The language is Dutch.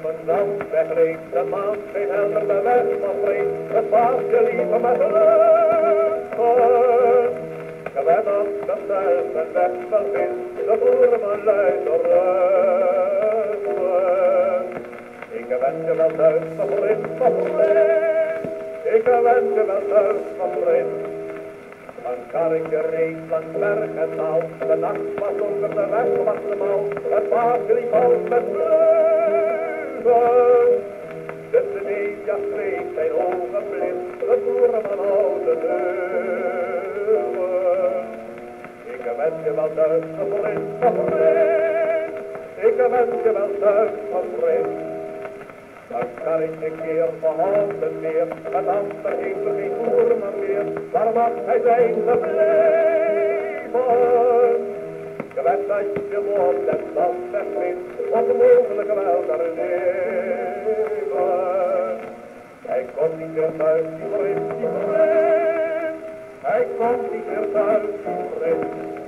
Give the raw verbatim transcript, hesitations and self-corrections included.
mijn zand wegreed, de maan scheen helder, de weg was breed, het paardje liep met luchten. Ik werd afgesteld en weg vergist, de boer me luid rusten. Ik wens je wel thuis van vriend, van vriend, ik wens je wel thuis van vriend. Een karretje reed langs berg en dal, de nacht was donker, de weg was de mal, het paardje liep al met vleugel. Tussen media streek zijn ogen blind, de boerman oude deuren. Ik wens je wel thuis van vriend, van vriend, ik wens je wel thuis van vriend. Een karretje keer behouden meer, het ander heeft er geen boerman meer, waar mag hij zijn gebleven? Je weet dat je woord en dat wegvindt, onmogelijk wel daar leven. Hij komt niet meer thuis, die vriend, die vriend, hij komt niet meer thuis, die vriend.